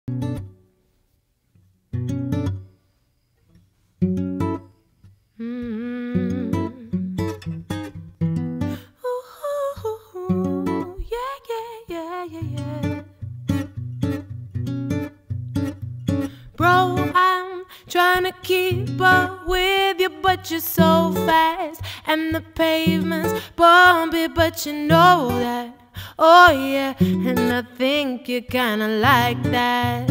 Bro, I'm trying to keep up with you, but you're so fast, and the pavement's bumpy, but you know that. Oh yeah, and I think you're kinda like that.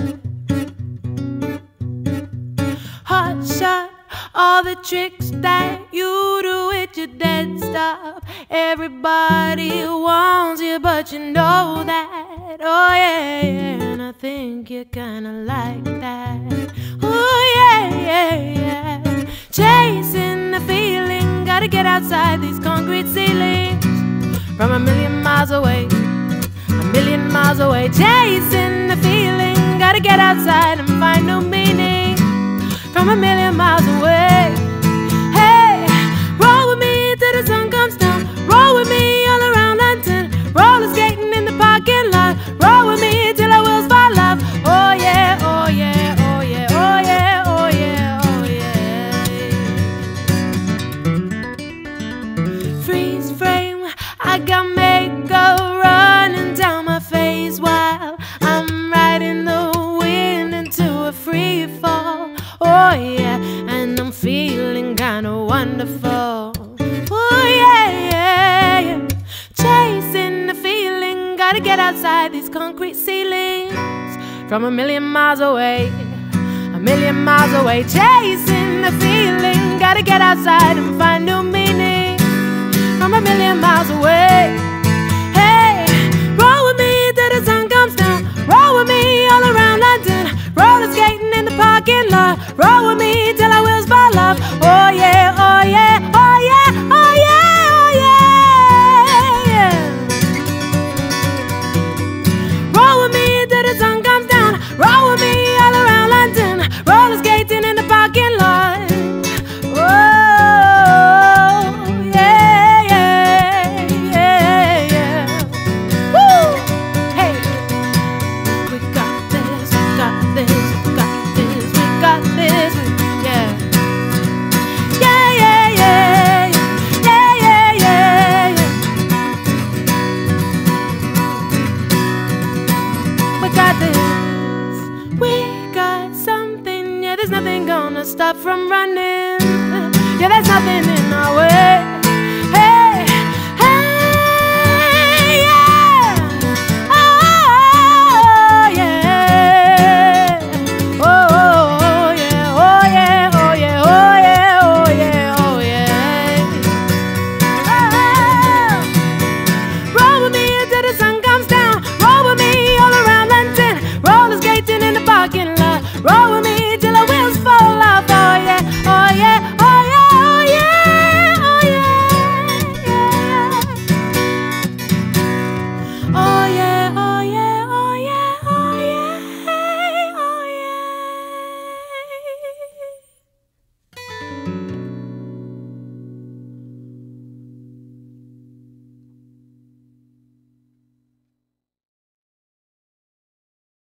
Hot shot, all the tricks that you do with your dead stop. Everybody wants you, but you know that. Oh yeah, yeah, and I think you're kinda like that. Oh yeah, yeah, yeah. Chasing the feeling, gotta get outside these concrete ceilings. From a million miles away, a million miles away. Chasing the feeling, gotta get outside and find new meaning. From a million miles away. Hey, roll with me till the sun comes down. Roll with me all around London. Roller skating in the parking lot. Roll with me till our wheels fall off. Oh yeah, oh yeah, oh yeah, oh yeah, oh yeah, oh yeah. Freeze frame, I got makeup running down my face while I'm riding the wind into a free fall. Oh yeah, and I'm feeling kinda wonderful. Oh yeah, yeah, yeah. Chasing the feeling, gotta get outside these concrete ceilings. From a million miles away, a million miles away. Chasing the feeling, gotta get outside and find new meaning. From a million miles away. Hey, roll with me till the sun comes down. Roll with me all around London. Roller skating in the parking lot. Roll with me till our wheels fall off. Oh yeah, oh yeah, oh yeah, oh yeah, oh yeah, yeah. Roll with me till the sun comes down. Roll with me all around London. Roller skating in the parking lot. Oh yeah, yeah, yeah, yeah. Woo! Hey, we got this, we got this, we got this, we got this, yeah. Yeah, yeah, yeah, yeah, yeah, yeah, yeah. We got this, we got something, yeah, there's nothing gonna stop from running. Yeah, there's nothing in our way.